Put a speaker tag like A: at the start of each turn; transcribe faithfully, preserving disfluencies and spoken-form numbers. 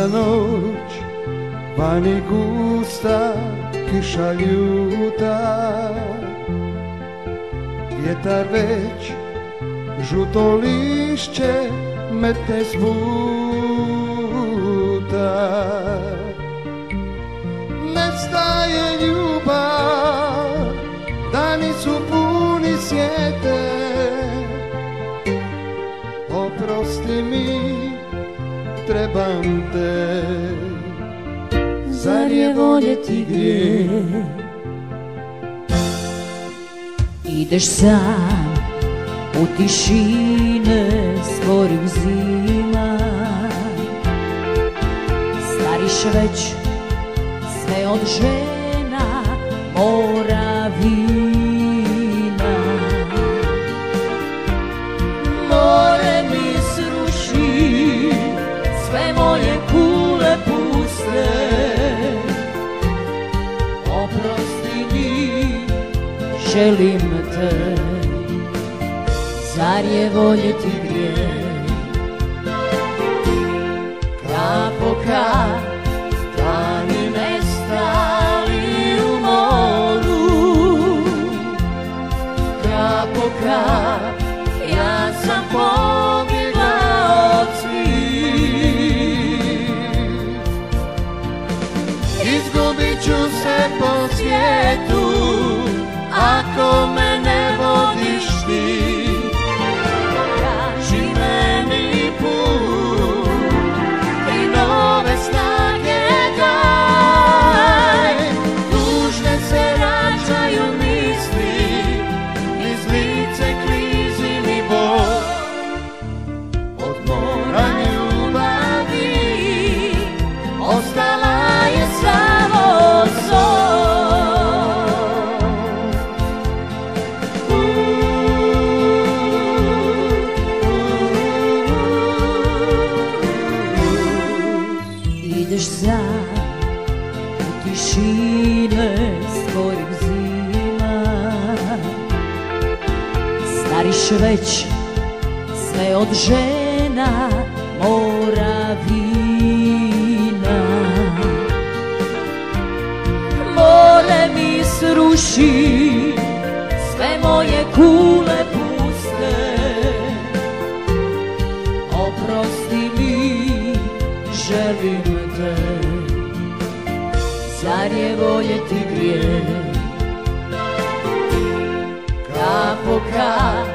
A: Hladna noć, vani gusta, kiša ljuta, vjetar već žuto lišće metne s puta. Nestaje ljubav, dani su puni sjete, oprosti mi, trebam te, zar je voljeti grijeh?
B: Ideš sam u tišine sporih zima, stariš već sve od žena mora vina. More mi sruši sve moje kule puste, oprosti mi, želim te, zar je voljeti grijeh? Kap po kap dani nestali u moru, kap po kap ja sam pobjegla od svih.
A: Izgubit ću se po svijetu ako me ne vodiš ti.
B: Kaži meni put i nove snage daj.
A: Tužne se rađaju misli, iz lice klizi mi bol. Od mora ljubavi ostala je samo sol.
B: Ideš sam u tišine svojih zima, stariš već sve od žena mora vina. More mi sruši sve moje kule puste, oprosti mi, želim te, zar je voljeti grijeh? Kap po kap